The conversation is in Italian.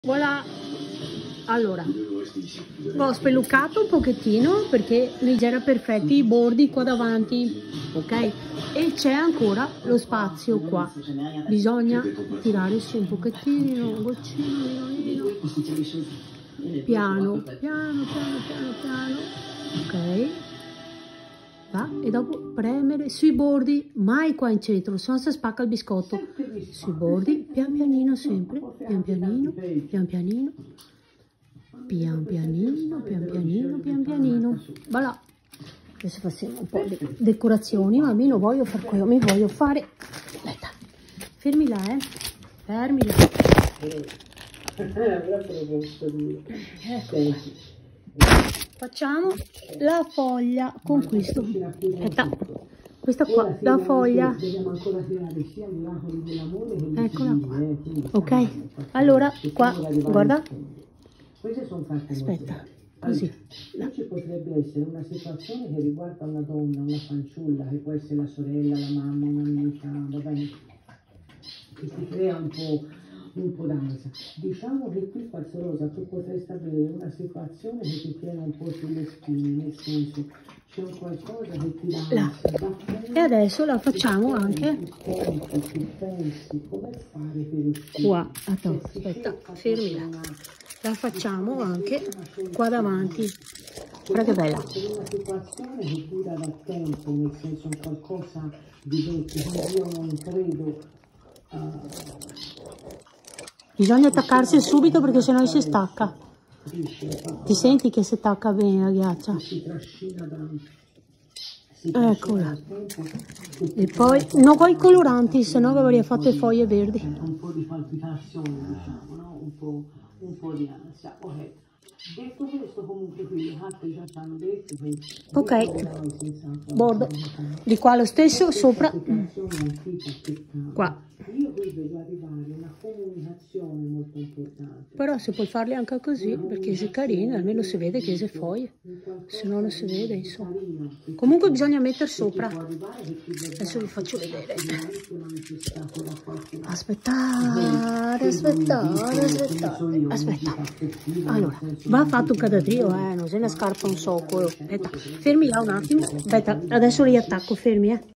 Voilà, allora ho spellucato un pochettino perché li era perfetti i bordi qua davanti, ok? E c'è ancora lo spazio qua, bisogna tirare su un pochettino, un goccino, piano, ok? Va, e dopo premere sui bordi, mai qua in centro, se no si spacca il biscotto. Sui bordi, pian pianino sempre, pian pianino, pian pianino, pian pianino, pian pianino, pian pianino. Voilà. Adesso facciamo un po' di decorazioni, ma almeno voglio fare quello, mi voglio fare. Aspetta, fermi là, fermi là. Ecco. Facciamo la foglia con questo. Aspetta, questa qua, la foglia. Eccola qua. Ok, allora qua, guarda. Aspetta, così. Ci potrebbe essere una situazione che riguarda una donna, una fanciulla, che può essere la sorella, la mamma, un'amica, va bene? Che si crea un po' d'ansia. Diciamo che qui, Rosa, tu potresti avere una situazione che ti tiene un po' sulle spine, nel senso c'è un qualcosa che ti dà e adesso la facciamo anche qua. Aspetta, fermi là. La facciamo anche qua davanti. Guarda che bella. Una situazione che dura da tempo, nel senso qualcosa di vecchio, quindi io non credo. Bisogna attaccarsi subito perché sennò si stacca. Ti senti che si attacca bene la ghiaccia? Eccola. E poi non con i coloranti, sennò avrei fatto le foglie verdi. Un po' di palpitazione, diciamo, no? Un po' di ansia. Ok. Detto questo, comunque qui le carte già ci hanno detto che ok, bordo di qua lo stesso, sopra qua. Io qui vedo arrivare una comunicazione molto importante. Però si può farli anche così, perché se è carino, almeno si vede che se foglie, se no non si vede, insomma. Comunque bisogna mettere sopra. Adesso vi faccio vedere. Aspettare. Aspetta. Allora, va fatto un cadavrio, non se ne scarpa un socco. Aspetta, fermi là un attimo. Aspetta, adesso riattacco, fermi,